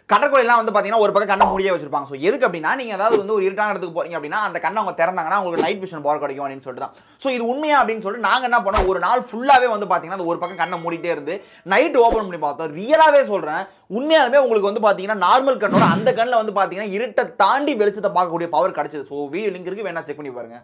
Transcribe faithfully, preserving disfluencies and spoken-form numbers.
கடற்கொள்ளைலாம் வந்து பாத்தீங்கன்னா ஒரு பக்கம் கண்ணை மூடியே வச்சிருப்பாங்க. ஸோ எதுக்கு அப்படின்னா நீங்க ஏதாவது வந்து ஒரு இருட்டான இடத்துக்கு போறீங்க அப்படின்னா அந்த கண்ணை அவங்க திறந்தாங்கன்னா உங்களுக்கு நைட் விஷன் பவர் கிடைக்கும் அப்படின்னு சொல்லிட்டு தான். ஸோ இது உண்மையா அப்படின்னு சொல்லிட்டு நாங்க என்ன பண்ணோம், ஒரு நாள் ஃபுல்லாவே வந்து பாத்தீங்கன்னா அந்த ஒரு பக்கம் கண்ணை மூடிட்டே இருந்து நைட் ஓபன் பண்ணி பார்த்தோம். ரியலாவே சொல்றேன், உண்மையாலுமே உங்களுக்கு வந்து பாத்தீங்கன்னா நார்மல் கண்ணோட அந்த கண்ணில் வந்து பாத்தீங்கன்னா இருட்டை தாண்டி வெளிச்சத்தை பார்க்கக்கூடிய பவர் கிடைச்சது. ஸோ வீடியோ லிங்க் இருக்கு, வேணா செக் பண்ணி பாருங்க.